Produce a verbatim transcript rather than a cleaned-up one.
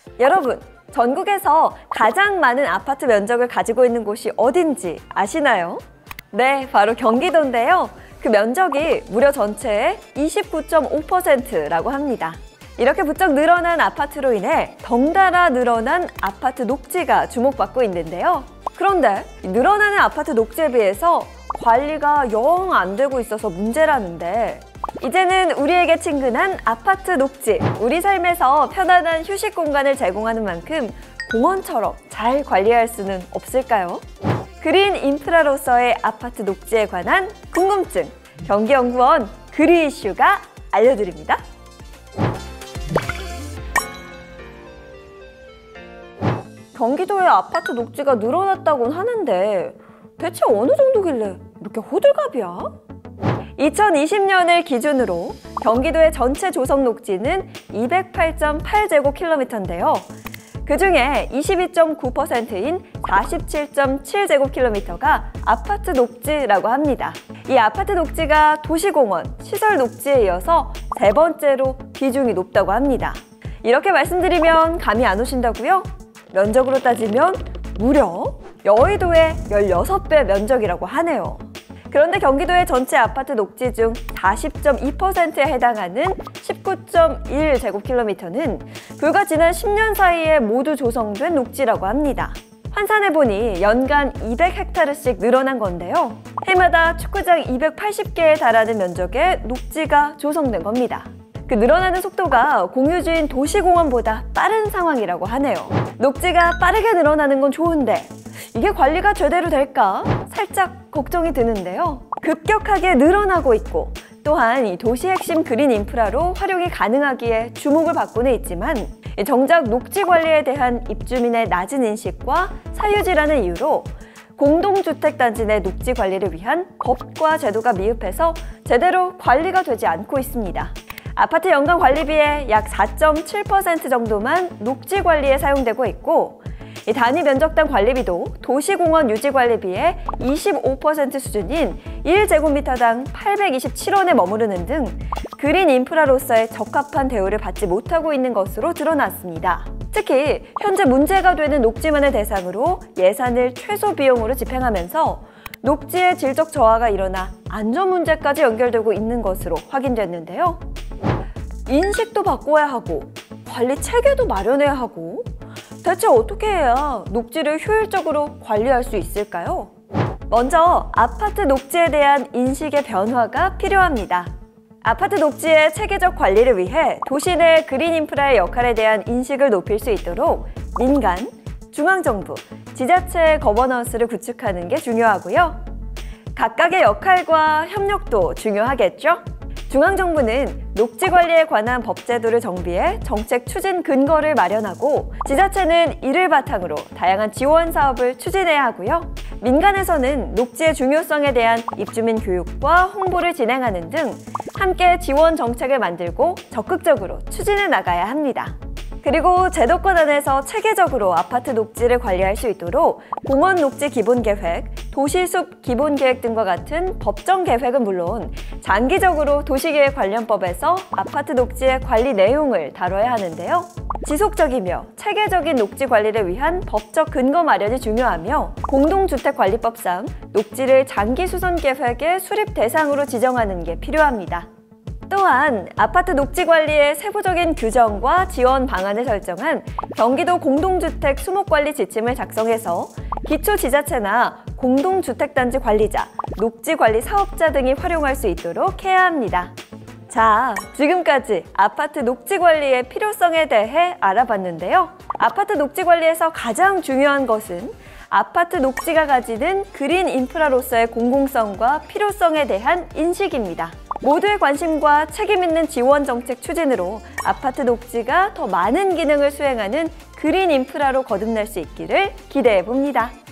여러분, 전국에서 가장 많은 아파트 면적을 가지고 있는 곳이 어딘지 아시나요? 네, 바로 경기도인데요. 그 면적이 무려 전체의 이십구 점 오 퍼센트라고 합니다. 이렇게 부쩍 늘어난 아파트로 인해 덩달아 늘어난 아파트 녹지가 주목받고 있는데요. 그런데 늘어나는 아파트 녹지에 비해서 관리가 영 안 되고 있어서 문제라는데, 이제는 우리에게 친근한 아파트 녹지, 우리 삶에서 편안한 휴식 공간을 제공하는 만큼 공원처럼 잘 관리할 수는 없을까요? 그린 인프라로서의 아파트 녹지에 관한 궁금증, 경기연구원 그리 이슈가 알려드립니다. 경기도의 아파트 녹지가 늘어났다곤 하는데 대체 어느 정도길래 이렇게 호들갑이야? 이천이십 년을 기준으로 경기도의 전체 조성 녹지는 이백팔 점 팔 제곱킬로미터인데요. 그중에 이십이 점 구 퍼센트인 사십칠 점 칠 제곱킬로미터가 아파트 녹지라고 합니다. 이 아파트 녹지가 도시공원, 시설 녹지에 이어서 세 번째로 비중이 높다고 합니다. 이렇게 말씀드리면 감이 안 오신다고요? 면적으로 따지면 무려 여의도의 십육 배 면적이라고 하네요. 그런데 경기도의 전체 아파트 녹지 중 사십 점 이 퍼센트에 해당하는 십구 점 일 제곱킬로미터는 불과 지난 십 년 사이에 모두 조성된 녹지라고 합니다. 환산해보니 연간 이백 헥타르씩 늘어난 건데요. 해마다 축구장 이백팔십 개에 달하는 면적의 녹지가 조성된 겁니다. 그 늘어나는 속도가 공유주인 도시공원보다 빠른 상황이라고 하네요. 녹지가 빠르게 늘어나는 건 좋은데 이게 관리가 제대로 될까? 살짝 걱정이 드는데요. 급격하게 늘어나고 있고 또한 이 도시 핵심 그린 인프라로 활용이 가능하기에 주목을 받고는 있지만 정작 녹지 관리에 대한 입주민의 낮은 인식과 사유지라는 이유로 공동주택단지 내 녹지 관리를 위한 법과 제도가 미흡해서 제대로 관리가 되지 않고 있습니다. 아파트 연간 관리비의 약 사 점 칠 퍼센트 정도만 녹지 관리에 사용되고 있고, 이 단위 면적당 관리비도 도시공원 유지 관리비의 이십오 퍼센트 수준인 일 제곱미터당 팔백이십칠 원에 머무르는 등 그린 인프라로서의 적합한 대우를 받지 못하고 있는 것으로 드러났습니다. 특히 현재 문제가 되는 녹지만을 대상으로 예산을 최소 비용으로 집행하면서 녹지의 질적 저하가 일어나 안전 문제까지 연결되고 있는 것으로 확인됐는데요. 인식도 바꿔야 하고 관리 체계도 마련해야 하고 대체 어떻게 해야 녹지를 효율적으로 관리할 수 있을까요? 먼저 아파트 녹지에 대한 인식의 변화가 필요합니다. 아파트 녹지의 체계적 관리를 위해 도시 내 그린 인프라의 역할에 대한 인식을 높일 수 있도록 민간, 중앙정부, 지자체의 거버넌스를 구축하는 게 중요하고요. 각각의 역할과 협력도 중요하겠죠? 중앙정부는 녹지 관리에 관한 법제도를 정비해 정책 추진 근거를 마련하고, 지자체는 이를 바탕으로 다양한 지원 사업을 추진해야 하고요. 민간에서는 녹지의 중요성에 대한 입주민 교육과 홍보를 진행하는 등 함께 지원 정책을 만들고 적극적으로 추진해 나가야 합니다. 그리고 제도권 안에서 체계적으로 아파트 녹지를 관리할 수 있도록 공원 녹지 기본계획, 도시숲 기본계획 등과 같은 법정 계획은 물론 장기적으로 도시계획관련법에서 아파트 녹지의 관리 내용을 다뤄야 하는데요. 지속적이며 체계적인 녹지 관리를 위한 법적 근거 마련이 중요하며, 공동주택관리법상 녹지를 장기 수선 계획의 수립 대상으로 지정하는 게 필요합니다. 또한 아파트 녹지 관리의 세부적인 규정과 지원 방안을 설정한 경기도 공동주택 수목관리 지침을 작성해서 기초지자체나 공동주택단지 관리자, 녹지관리 사업자 등이 활용할 수 있도록 해야 합니다. 자, 지금까지 아파트 녹지 관리의 필요성에 대해 알아봤는데요. 아파트 녹지 관리에서 가장 중요한 것은 아파트 녹지가 가지는 그린 인프라로서의 공공성과 필요성에 대한 인식입니다. 모두의 관심과 책임 있는 지원 정책 추진으로 아파트 녹지가 더 많은 기능을 수행하는 그린 인프라로 거듭날 수 있기를 기대해 봅니다.